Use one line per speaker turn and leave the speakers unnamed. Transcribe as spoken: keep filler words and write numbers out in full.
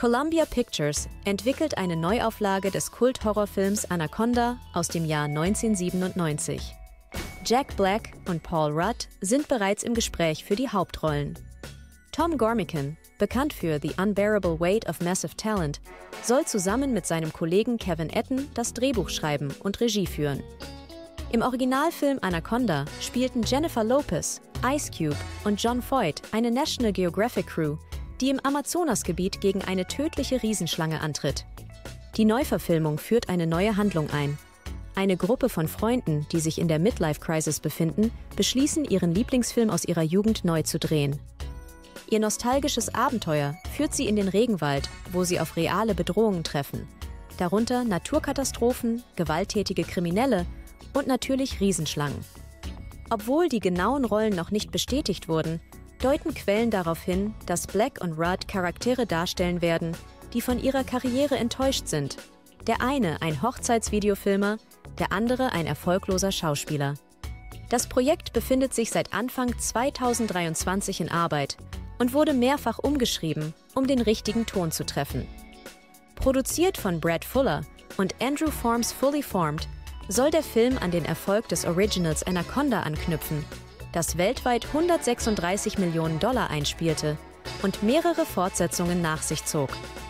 Columbia Pictures entwickelt eine Neuauflage des Kult-Horrorfilms Anaconda aus dem Jahr neunzehnhundertsiebenundneunzig. Jack Black und Paul Rudd sind bereits im Gespräch für die Hauptrollen. Tom Gormican, bekannt für The Unbearable Weight of Massive Talent, soll zusammen mit seinem Kollegen Kevin Etten das Drehbuch schreiben und Regie führen. Im Originalfilm Anaconda spielten Jennifer Lopez, Ice Cube und John Voight eine National Geographic Crew, die im Amazonasgebiet gegen eine tödliche Riesenschlange antritt. Die Neuverfilmung führt eine neue Handlung ein. Eine Gruppe von Freunden, die sich in der Midlife-Crisis befinden, beschließen, ihren Lieblingsfilm aus ihrer Jugend neu zu drehen. Ihr nostalgisches Abenteuer führt sie in den Regenwald, wo sie auf reale Bedrohungen treffen, darunter Naturkatastrophen, gewalttätige Kriminelle und natürlich Riesenschlangen. Obwohl die genauen Rollen noch nicht bestätigt wurden, deuten Quellen darauf hin, dass Black und Rudd Charaktere darstellen werden, die von ihrer Karriere enttäuscht sind. Der eine ein Hochzeitsvideofilmer, der andere ein erfolgloser Schauspieler. Das Projekt befindet sich seit Anfang zweitausenddreiundzwanzig in Arbeit und wurde mehrfach umgeschrieben, um den richtigen Ton zu treffen. Produziert von Brad Fuller und Andrew Forms Fully Formed, soll der Film an den Erfolg des Originals Anaconda anknüpfen, das weltweit hundertsechsunddreißig Millionen Dollar einspielte und mehrere Fortsetzungen nach sich zog.